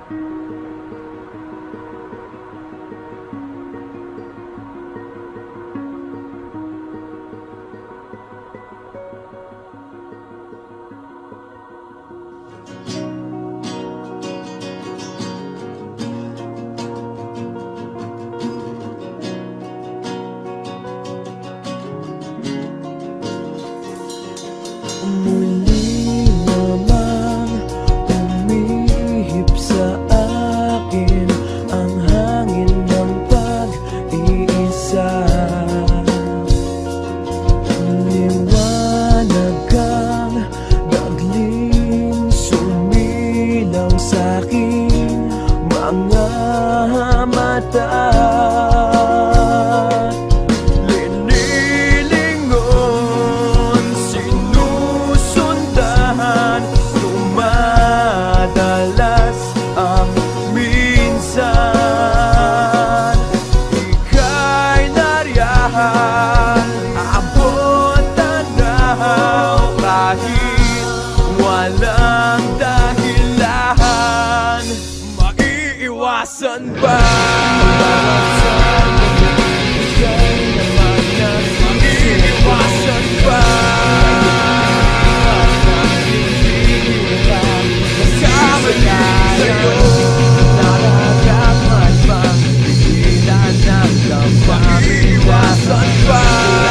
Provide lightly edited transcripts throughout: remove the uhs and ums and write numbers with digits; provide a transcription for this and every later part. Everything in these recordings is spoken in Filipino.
Muli namang umihip sa akin ang hangin ng pag-iisa. Liwanag kang bigling sumilaw sa'king mga mata. Walang dahilan, maiiwasan ba? Maiiwasan ba? Kasama sa'yo, nararapat bang pigilan ng damdamin? Maiiwasan ba?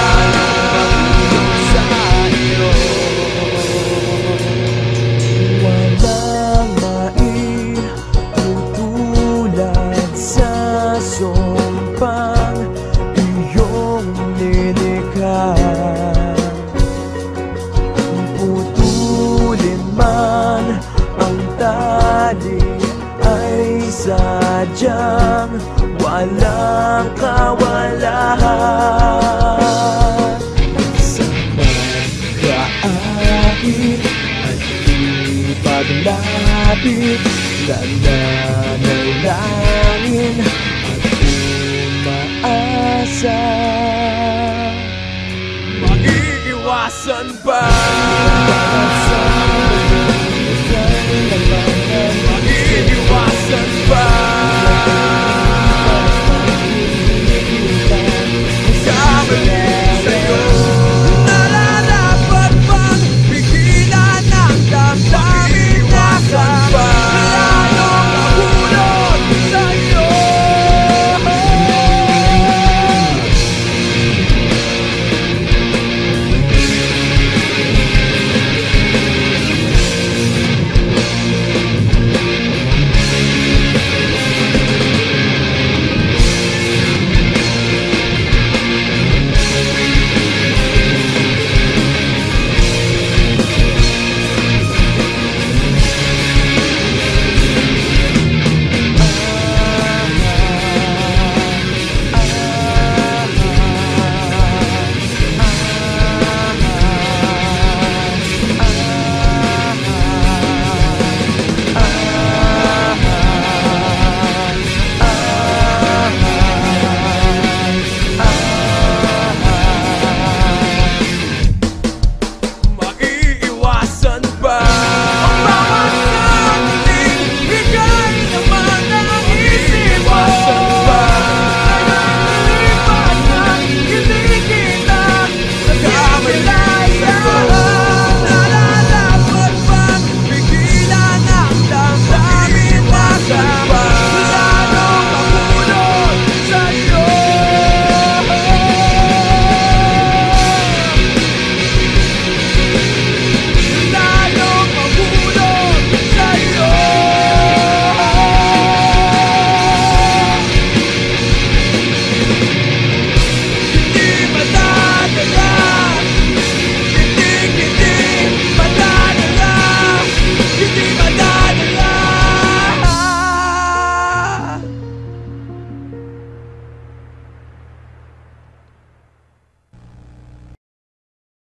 Putulin man ang tali ay sadyang walang kawalan. Sa pagkaakit at ipaglapit, nananalangin at umaasa. Maiiwasan ba?